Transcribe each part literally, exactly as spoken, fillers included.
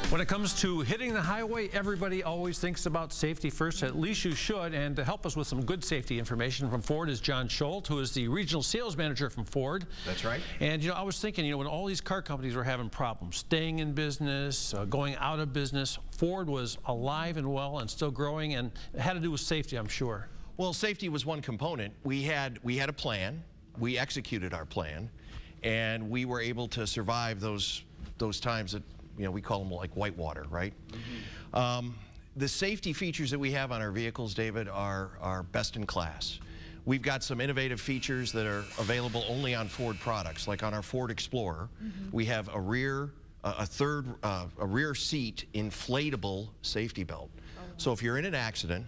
When it comes to hitting the highway, everybody always thinks about safety first. At least you should. And to help us with some good safety information from Ford is John Scholt, who is the regional sales manager from Ford. That's right. And, you know, I was thinking, you know, when all these car companies were having problems, staying in business, uh, going out of business, Ford was alive and well and still growing, and it had to do with safety, I'm sure. Well, safety was one component. We had, we had a plan. We executed our plan, and we were able to survive those, those times that, you know, we call them like whitewater, right? Mm-hmm. um, the safety features that we have on our vehicles, David, are, are best in class. We've got some innovative features that are available only on Ford products, like on our Ford Explorer. Mm-hmm. We have a rear, uh, a third, uh, a rear seat inflatable safety belt. Oh. So if you're in an accident,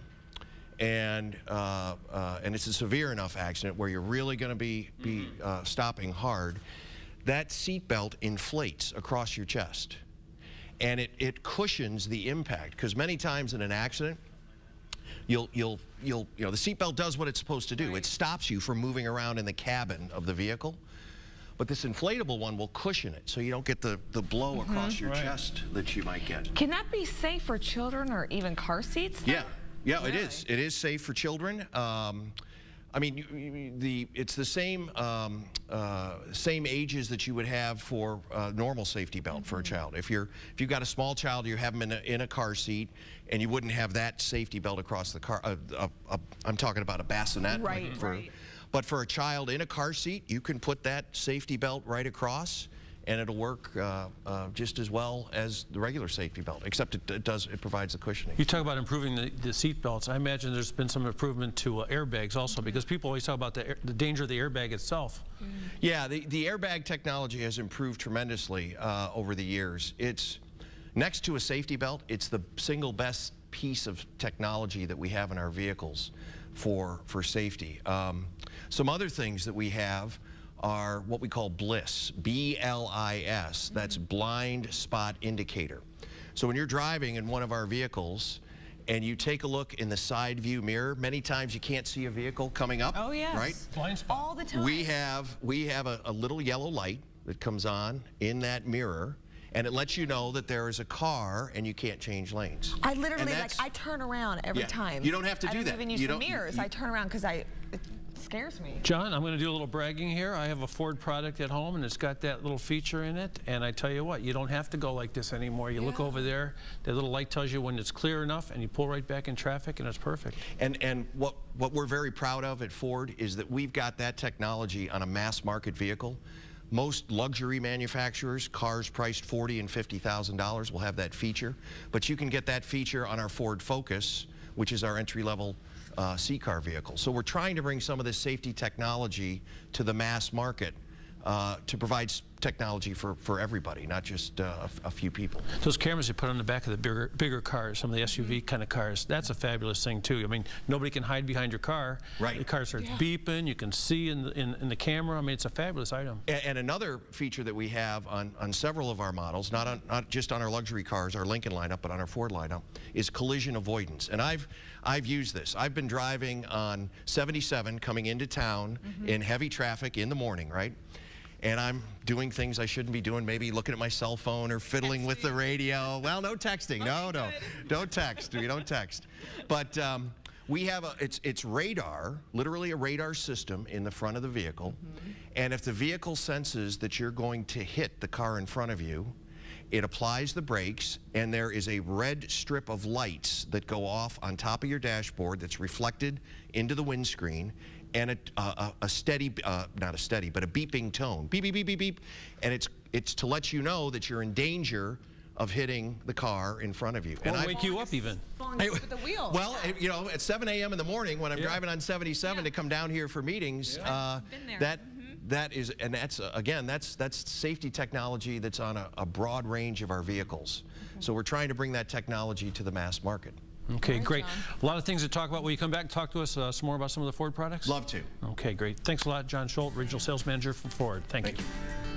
and uh, uh, and it's a severe enough accident where you're really going to be be uh, stopping hard, that seat belt inflates across your chest. And it, it cushions the impact, because many times in an accident, you'll, you'll, you'll, you know, the seatbelt does what it's supposed to do. Right. It stops you from moving around in the cabin of the vehicle. But this inflatable one will cushion it, so you don't get the, the blow mm-hmm. across your right. chest that you might get. Can that be safe for children or even car seats? Yeah, yeah, really? it is. It is safe for children. Um, I mean, the it's the same um, uh, same ages that you would have for a normal safety belt mm-hmm. for a child. If you're if you've got a small child, you have them in a, in a car seat, and you wouldn't have that safety belt across the car. Uh, uh, uh, I'm talking about a bassinet. Right, like for, right. But for a child in a car seat, you can put that safety belt right across, and it'll work uh, uh, just as well as the regular safety belt, except it, it does it provides the cushioning. You talk about improving the, the seat belts. I imagine there's been some improvement to uh, airbags also, because people always talk about the, air, the danger of the airbag itself. Mm. Yeah, the, the airbag technology has improved tremendously uh, over the years. It's next to a safety belt, it's the single best piece of technology that we have in our vehicles for, for safety. Um, some other things that we have are what we call BLIS, B L I S, mm-hmm. that's blind spot indicator. So when you're driving in one of our vehicles and you take a look in the side view mirror, many times you can't see a vehicle coming up. Oh yes, right? Blind spot. All the time. We have, we have a, a little yellow light that comes on in that mirror, and it lets you know that there is a car and you can't change lanes. I literally, like, I turn around every yeah, time. You don't have to I do don't that. even use you the don't, mirrors. you, I turn around because I, it scares me. John, I'm going to do a little bragging here. I have a Ford product at home, and it's got that little feature in it. And I tell you what, you don't have to go like this anymore. You yeah. look over there, that little light tells you when it's clear enough, and you pull right back in traffic, and it's perfect. And, and what, what we're very proud of at Ford is that we've got that technology on a mass market vehicle. Most luxury manufacturers, cars priced forty thousand dollars and fifty thousand dollars, will have that feature. But you can get that feature on our Ford Focus, which is our entry-level uh, C-car vehicle. So we're trying to bring some of this safety technology to the mass market uh, to provide technology for, for everybody, not just uh, a, a few people. Those cameras you put on the back of the bigger bigger cars, some of the S U V mm-hmm. kind of cars, that's a fabulous thing too. I mean, nobody can hide behind your car. Right. The car starts yeah. beeping, you can see in the, in, in the camera. I mean, it's a fabulous item. And, and another feature that we have on, on several of our models, not, on, not just on our luxury cars, our Lincoln lineup, but on our Ford lineup, is collision avoidance. And I've, I've used this. I've been driving on seventy-seven coming into town mm-hmm. in heavy traffic in the morning, right? And I'm doing things I shouldn't be doing, maybe looking at my cell phone or fiddling texting. with the radio. Well, no texting. No, okay, no. Good. Don't text. We don't text. But um, we have a, it's, it's radar, literally a radar system in the front of the vehicle. Mm-hmm. And if the vehicle senses that you're going to hit the car in front of you, it applies the brakes, and there is a red strip of lights that go off on top of your dashboard that's reflected into the windscreen, and a, a, a steady, uh, not a steady, but a beeping tone. Beep, beep, beep, beep, beep. And it's, it's to let you know that you're in danger of hitting the car in front of you. Or and wake I, you up even. Falling asleep at the wheel. Well, you know, at seven A M in the morning when I'm yeah. driving on seventy-seven yeah. to come down here for meetings, yeah. uh, Been there. that mm-hmm. that is, and that's, uh, again, that's, that's safety technology that's on a, a broad range of our vehicles. Mm-hmm. So we're trying to bring that technology to the mass market. Okay, right, great. John. A lot of things to talk about. Will you come back and talk to us uh, some more about some of the Ford products? Love to. Okay, great. Thanks a lot, John Scholt, Regional Sales Manager for Ford. Thank, Thank you. you.